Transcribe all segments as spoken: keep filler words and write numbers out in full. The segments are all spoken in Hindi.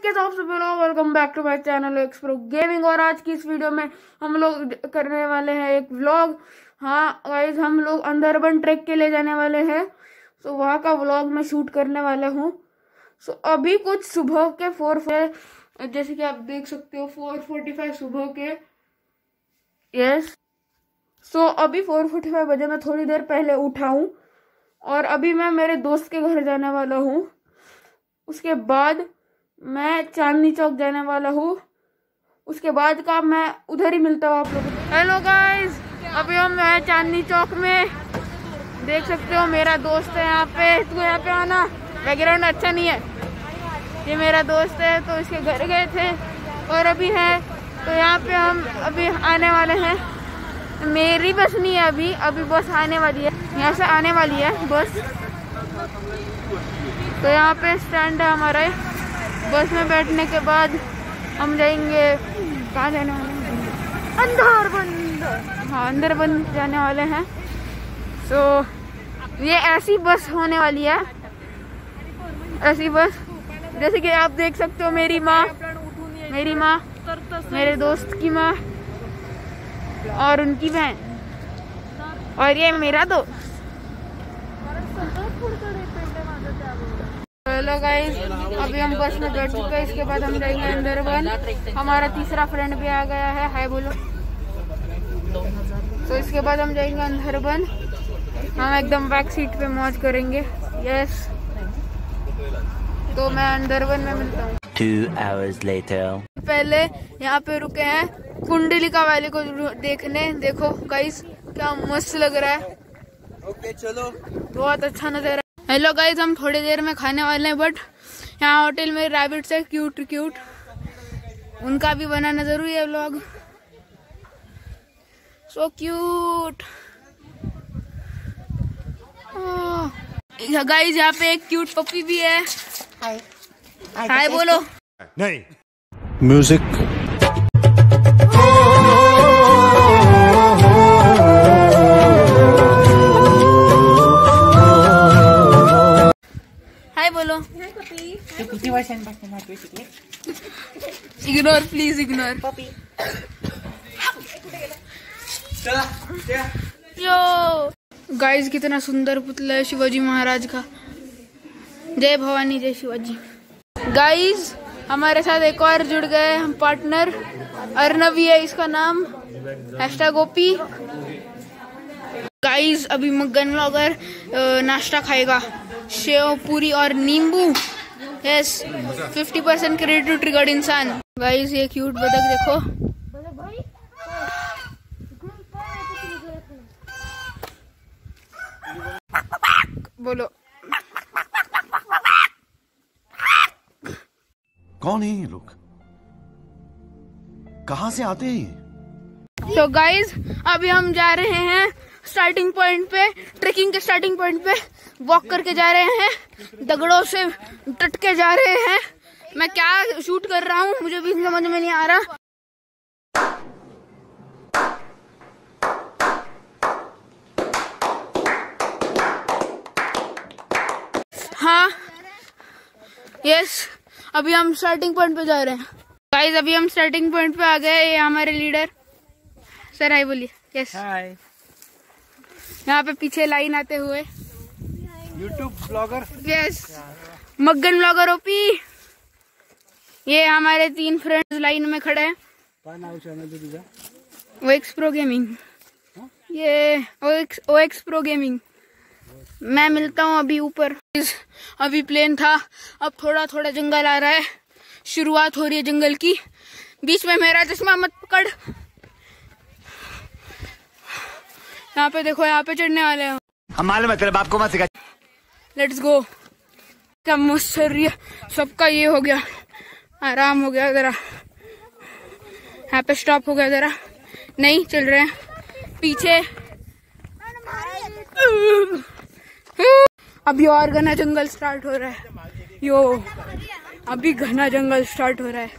के साथ सभी लोग welcome back to my channel X pro gaming. और आज की इस वीडियो में हम लोग करने वाले हैं एक व्लॉग। हाँ गाइस, हम लोग अंदरबन ट्रैक के लिए जाने वाले हैं, तो वहाँ का व्लॉग मैं शूट करने वाला हूँ। सो अभी कुछ सुबह के फोर जैसे कि आप देख सकते हो फोर फोर्टी फाइव सुबह के। यस, सो अभी फोर फोर्टी फाइव बजे मैं थोड़ी देर पहले उठा हूँ और अभी मैं मेरे दोस्त के घर जाने वाला हूँ। उसके बाद मैं चांदनी चौक जाने वाला हूँ। उसके बाद का मैं उधर ही मिलता हूँ आप लोगों को। हेलो गाइस, अभी हम हैं चांदनी चौक में। देख सकते हो मेरा दोस्त है यहाँ पे। तू यहाँ पे आना, बैकग्राउंड अच्छा नहीं है। ये मेरा दोस्त है, तो इसके घर गए थे और अभी है, तो यहाँ पे हम अभी आने वाले हैं। मेरी बस नहीं है अभी, अभी बस आने वाली है, यहाँ से आने वाली है बस। तो यहाँ पे स्टैंड है हमारा। बस में बैठने के बाद हम जाएंगे, कहाँ जाने वाले हैं? अंदरबन। हाँ, अंदरबन जाने वाले हैं। सो ये ऐसी बस होने वाली है, ऐसी बस जैसे कि आप देख सकते हो। मेरी माँ मेरी माँ मेरे दोस्त की माँ और उनकी बहन, और ये मेरा दोस्त। हेलो गाइस, अभी हम बस में बैठ चुके हैं। इसके बाद हम जाएंगे अंदरबन। हमारा तीसरा फ्रेंड भी आ गया है, हाय बोलो। तो इसके बाद हम जाएंगे अंदरबन। हम एकदम बैक सीट पे मौज करेंगे। यस, तो मैं अंदरबन में मिलता हूँ। Two hours later. पहले यहाँ पे रुके हैं कुंडलिका वैली को देखने। देखो गाइस, क्या मस्त लग रहा है। ओके चलो, बहुत अच्छा नजर है। हेलो गाइस, हम थोड़ी देर में खाने वाले हैं, बट यहाँ होटल में रैबिट्स है, क्यूट क्यूट। उनका भी बनाना जरूरी है व्लॉग। So cute. गाइस, यहाँ पे एक क्यूट पपी भी है। हाय हाय बोलो। नहीं म्यूजिक। हाय बोलो। Ignore please, ignore. Yo guys, कितना सुंदर पुतला है शिवाजी महाराज का। जय भवानी, जय शिवाजी। गाइस, हमारे साथ एक और जुड़ गए हम पार्टनर। अर्नवी है इसका नाम, हैशटैग गोपी। गाइस, अभी मगन व्लॉगर नाश्ता खाएगा, सेव पूरी और नींबू। Yes, fifty percent credit to triggered इंसान। गाइस, ये क्यूट बतख देखो। बोलो। कौन है ये लोग, कहाँ से आते हैं? तो गाइज, अभी हम जा रहे हैं स्टार्टिंग पॉइंट पे, ट्रेकिंग के स्टार्टिंग पॉइंट पे। वॉक करके जा रहे हैं, दगड़ों से टट के जा रहे हैं। मैं क्या शूट कर रहा हूँ मुझे भी समझ में नहीं आ रहा। हाँ यस, अभी हम स्टार्टिंग पॉइंट पे जा रहे हैं। गाइस, अभी हम स्टार्टिंग पॉइंट पे आ गए। ये हमारे लीडर सर, हाय बोलिए। Yes hi. यहाँ पे पीछे लाइन आते हुए YouTube blogger. Yes, Magan blogger OP. ये हमारे तीन फ्रेंड्स लाइन में खड़े हैं। O X pro gaming. ये ओ एक्स प्रो गेमिंग। मैं मिलता हूँ अभी ऊपर। अभी प्लेन था, अब थोड़ा थोड़ा जंगल आ रहा है। शुरुआत हो रही है जंगल की। बीच में मेरा चश्मा मत पकड़। यहाँ पे देखो, यहाँ पे चढ़ने वाले हैं हम। मालूम है तेरे बाप को मत सिखा। Let's go. क्या मस्त चल रही है, सबका ये हो गया, आराम हो गया जरा। यहाँ पे स्टॉप हो गया जरा, नहीं चल रहे हैं पीछे। अभी और घना जंगल स्टार्ट हो रहा है। यो, अभी घना जंगल स्टार्ट हो रहा है।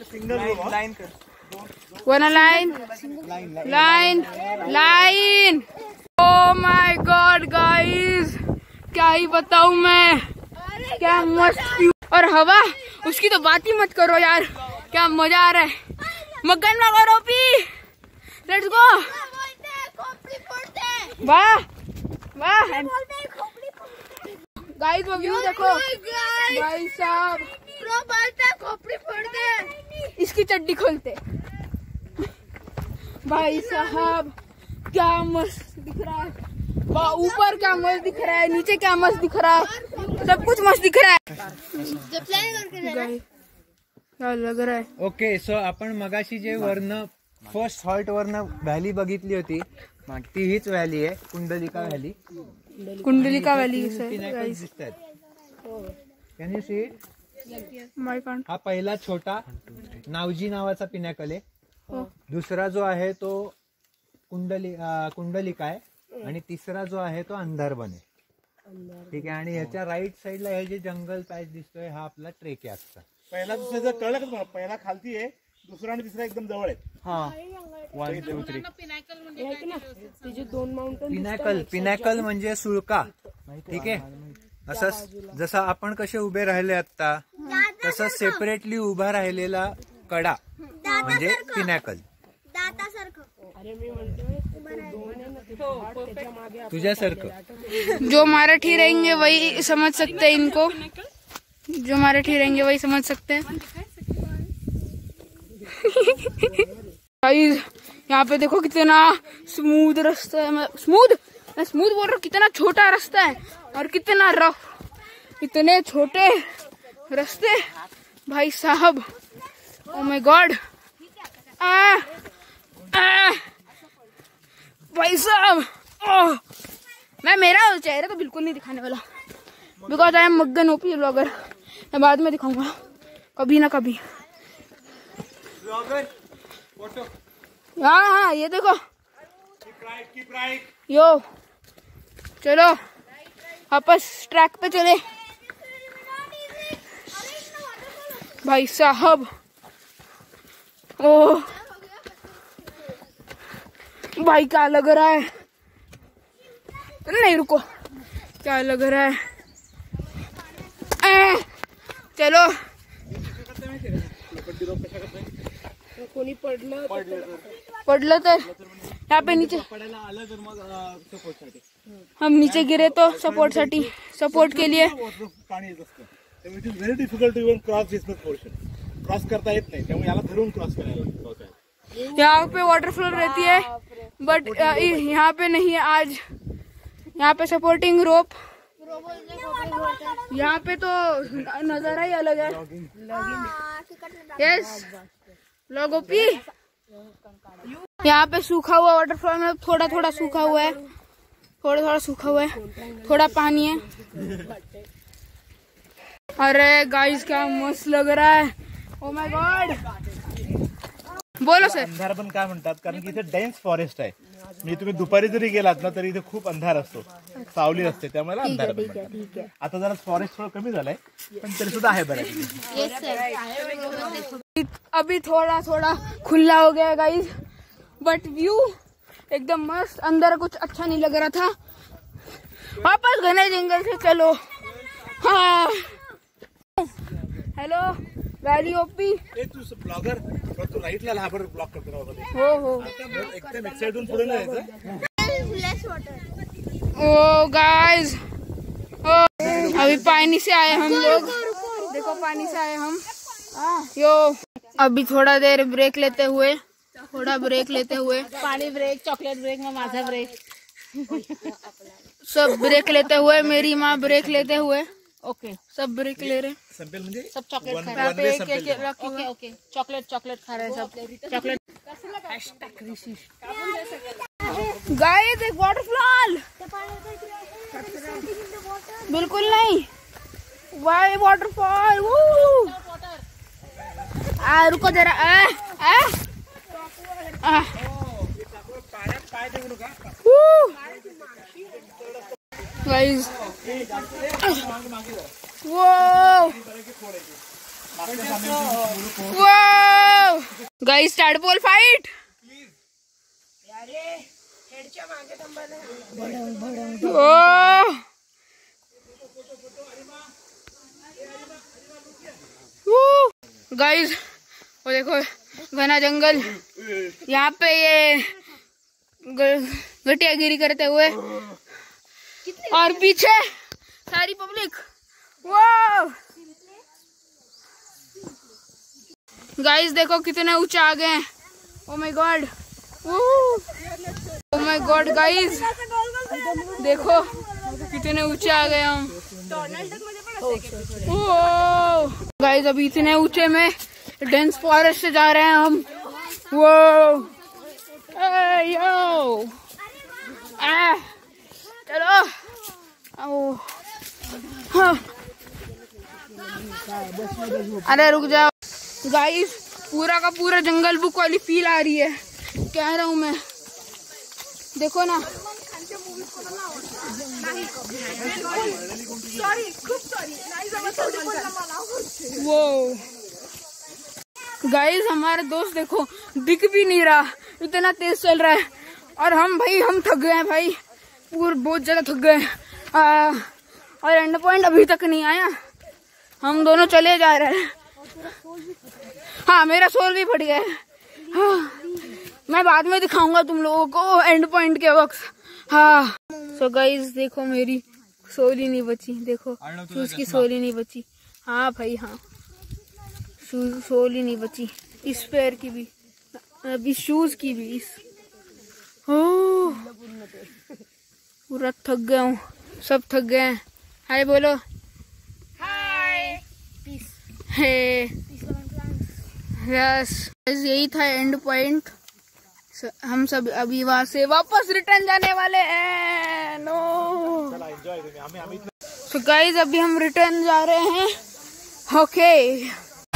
One line line line. Oh my god guys, क्या ही बताऊं मैं, क्या मस्त व्यू। और हवा उसकी तो बात ही मत करो यार, क्या मजा आ रहा है। मगन मगर ओपी, लेट्स गो। वाह वाह गाइस, वो व्यू देखो भाई साहब, खोपड़ी फोड़ दे, इसकी चड्डी खोलते भाई साहब, क्या मस्त दिख रहा है। वाह, ऊपर क्या मस्त दिख रहा है, नीचे क्या मस्त दिख रहा है, सब कुछ मस्त दिख रहा है। क्या लग रहा है? ओके, सो आपण मगाशी जे वरनं फर्स्ट हॉल्ट वरनं व्हॅली बघितली होती, ती हीच व्हॅली आहे, कुंडलिका व्हॅली. कुंडलिका व्हॅली दिसतात. Can you see it? My can't. हा पहिला छोटा नावजी नावाचा पिनॅकल आहे. दुसरा जो आहे तो कुंडली कुंडलिका आहे आणि तिसरा जो आहे तो अंधारबन आहे. ठीक आहे. आणि ह्याच्या राईट साईडला हे जे जंगल पॅच दिसतोय हा आपला ट्रेक आहे आजचा. पहिला दुसरा कळलं का तुम्हाला? पहिला खालती आहे, दुसरा आणि तिसरा एकदम जवळ आहे. हा, one two three. Pinnacle pinnacle म्हणजे सुळका. ठीक आहे. असं जसं आपण कसे उभे राहिले आता, तसं सेपरेटली उभा राहिलेला कडा म्हणजे पिनॅकल. तुझ्यासारखं. जो मराठी रहेंगे वही समझ सकते हैं इनको, जो मराठी रहेंगे वही समझ सकते हैं. यहाँ पे देखो कितना स्मूथ रास्ता है, स्मूथ मैं स्मूथ बोल रहा हूँ, कितना छोटा रास्ता है और कितना रफ, इतने छोटे रास्ते भाई साहब. ओ माय गॉड, आ आ भाई साहब. ओह, मैं मेरा चेहरा तो बिल्कुल नहीं दिखाने वाला, because I am Magan OP blogger. मैं बाद में दिखाऊंगा कभी ना कभी. हाँ हाँ, ये देखो यो, चलो वापस ट्रैक पे चले भाई साहब. ओह भाई, क्या लग रहा है? नहीं रुको, क्या लग रहा है? आ, चलो. पडलं तर यहाँ पे नीचे हम नीचे गिरे तो सपोर्ट साठी, सपोर्ट के लिए. Very difficult even cross this portion. Cross करता येत नाही, त्यामुळे याला धरून क्रॉस करायला. यहाँ पे वाटरफ्लो रहती है बट यहाँ पे नहीं है आज. यहाँ पे सपोर्टिंग रोप, यहाँ पे तो नजारा ही अलग है. यस लोगोपी, यहाँ पे सूखा हुआ वाटरफ्लो में, थोड़ा थोड़ा सूखा हुआ है, थोड़ा थोड़ा सूखा हुआ है, थोड़ा पानी है. अरे गाइस, क्या मस्त लग रहा है. Oh my god. बोलो सर. अंधारबन काय म्हणतात? कारण की इथे डेन्स फॉरेस्ट आहे. मी तुम्ही दुपारी जरी गेलात ना तरी इथे खूप अंधार असतो, सावली असते, त्यामुळे अंधारबन म्हणतात. आता जरा फॉरेस्ट थोडं कमी झालंय, पण तरी सुद्धा आहे बऱ्यापैकी. अभी थोड़ा थोड़ा खुला हो गया गाइस, बट व्यू एकदम मस्त. अंदर कुछ अच्छा नहीं लग रहा था. वापस घने जंगल से चलो. हाँ, हेलो वैली ओपी. तू ब्लॉगर, तू राईटला लाबर ब्लॉक करतो ना. हो हो, एकदम एक्साइटेड पुढे जायचं. ओ गाइस, अभी पानी से आए हम लोग, देखो पानी से आए हम. यो अभी थोड़ा देर ब्रेक लेते हुए, थोड़ा ब्रेक लेते हुए, पानी ब्रेक, चॉकलेट ब्रेक में माझा ब्रेक, सब ब्रेक लेते हुए, मेरी माँ ब्रेक लेते हुए, ओके सब ब्रेक ले रहे. संपेल म्हणजे सब चॉकलेट खा यहाँ रहे पे एक एक रखे हुए. ओके ओके, चॉकलेट चॉकलेट खा रहे हैं सब. चॉकलेट गाइस, एक वाटरफॉल. बिल्कुल नहीं, वाई वाटरफॉल. आ रुको जरा. आ आ आ गाइस, वो वो guys, tadpole fight. Oh guys वो देखो घना जंगल, यहाँ पे ये गटियागिरी करते हुए और पीछे सारी पब्लिक। वाह गाइस देखो कितने ऊंचे आ गए हैं। Oh my god, oh my god guys देखो कितने ऊंचे आ गए हम। गाइस अभी इतने ऊंचे में डेंस फॉरेस्ट से जा रहे हैं हम। वो यो आ, चलो आओ। हाँ। अरे रुक जाओ गाइस, पूरा का पूरा जंगल बुक वाली फील आ रही है, कह रहा हूँ मैं। देखो ना वो गाइस हमारा दोस्त देखो दिख भी नहीं रहा, इतना तेज चल रहा है। और हम भाई हम थक गए हैं भाई, पूरे बहुत ज्यादा थक गए हैं। और एंड पॉइंट अभी तक नहीं आया, हम दोनों चले जा रहे हैं। हाँ मेरा सोल भी फट गया है। हाँ, मैं बाद में दिखाऊंगा तुम लोगों को एंड पॉइंट के वक्त। हाँ सो गाइस देखो मेरी सोल ही नहीं बची, देखो शूज की सोल ही नहीं बची। हाँ भाई हाँ, शूज सोल ही नहीं बची, इस पैर की भी, अभी शूज की भी। इस ओ पूरा थक गया हूँ, सब थक गए हैं। हाय बोलो। हाय हे यस, यही था एंड पॉइंट। हम सब अभी वहां से वापस रिटर्न जाने वाले हैं। नो सो गाइस अभी हम रिटर्न जा रहे हैं। ओके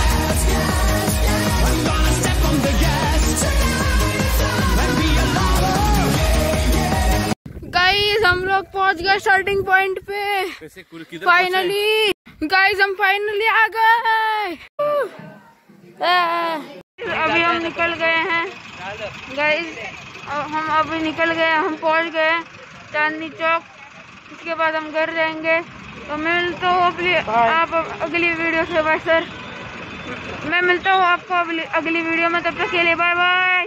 गाइस हम लोग पहुंच गए स्टार्टिंग पॉइंट पे फाइनली। गाइस हम फाइनली आ गए। अभी हम निकल गए हैं गाइस, हम अभी निकल गए, हम पहुंच गए चांदनी चौक। इसके बाद हम घर जाएंगे। तो मैं मिलता हूँ अपनी आप अगली वीडियो से। बाय सर, मैं मिलता हूँ आपको अगली अगली वीडियो में, तब तक के लिए बाय बाय।